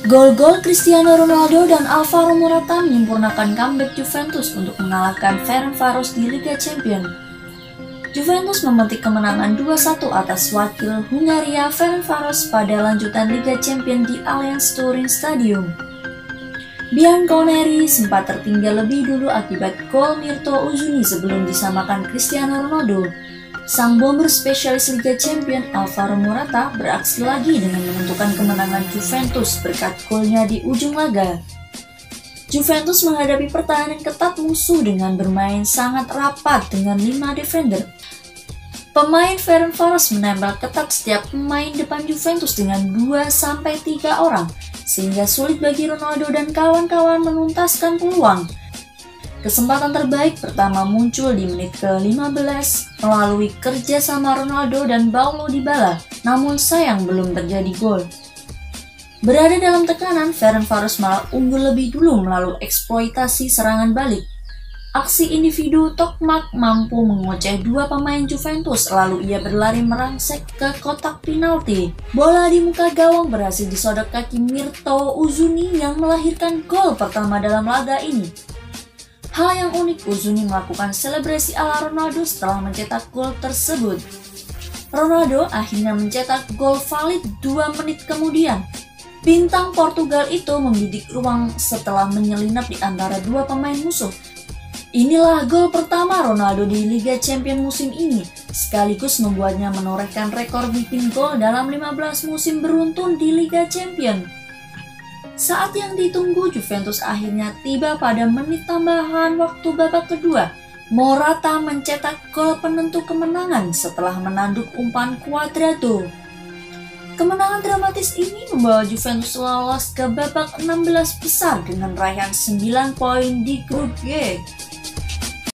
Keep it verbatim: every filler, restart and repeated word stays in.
Gol-gol Cristiano Ronaldo dan Alvaro Morata menyempurnakan comeback Juventus untuk mengalahkan Ferencváros di Liga Champions. Juventus memetik kemenangan dua satu atas wakil Hungaria Ferencváros pada lanjutan Liga Champions di Allianz Turin Stadium. Bianconeri sempat tertinggal lebih dulu akibat gol Mirto Uzuni sebelum disamakan Cristiano Ronaldo. Sang bomber spesialis Liga Champions Alvaro Morata beraksi lagi dengan menentukan kemenangan Juventus berkat golnya di ujung laga. Juventus menghadapi pertahanan ketat musuh dengan bermain sangat rapat dengan lima defender. Pemain Ferencváros menempel ketat setiap pemain depan Juventus dengan dua sampai tiga orang, sehingga sulit bagi Ronaldo dan kawan-kawan menuntaskan peluang. Kesempatan terbaik pertama muncul di menit ke lima belas melalui kerja sama Ronaldo dan Paulo Dybala, namun sayang belum terjadi gol. Berada dalam tekanan, Ferencváros malah unggul lebih dulu melalui eksploitasi serangan balik. Aksi individu Tokmak mampu mengoceh dua pemain Juventus, lalu ia berlari merangsek ke kotak penalti. Bola di muka gawang berhasil disodok kaki Mirto Uzuni yang melahirkan gol pertama dalam laga ini. Hal yang unik, Uzuni melakukan selebrasi ala Ronaldo setelah mencetak gol tersebut. Ronaldo akhirnya mencetak gol valid dua menit kemudian. Bintang Portugal itu membidik ruang setelah menyelinap di antara dua pemain musuh. Inilah gol pertama Ronaldo di Liga Champions musim ini, sekaligus membuatnya menorehkan rekor bikin gol dalam lima belas musim beruntun di Liga Champions. Saat yang ditunggu, Juventus akhirnya tiba pada menit tambahan waktu babak kedua. Morata mencetak gol penentu kemenangan setelah menanduk umpan Cuadrado. Kemenangan dramatis ini membawa Juventus lolos ke babak enam belas besar dengan raihan sembilan poin di grup G.